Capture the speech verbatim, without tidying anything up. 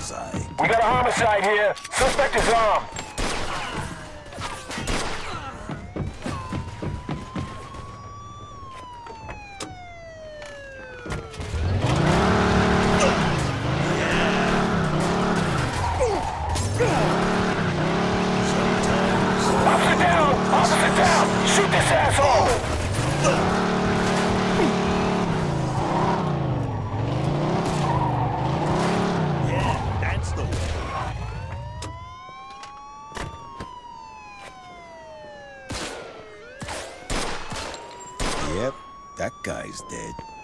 bullseye. We got a homicide here. Suspect is armed. Officer down! Officer down! Shoot this asshole! Yeah, that's the way. Yep, that guy's dead.